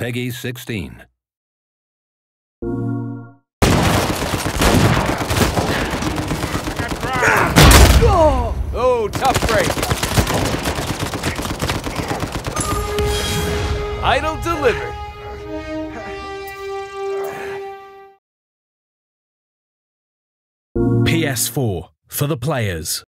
Peggy 16. Oh, tough break. Idol delivered. PS4 for the players.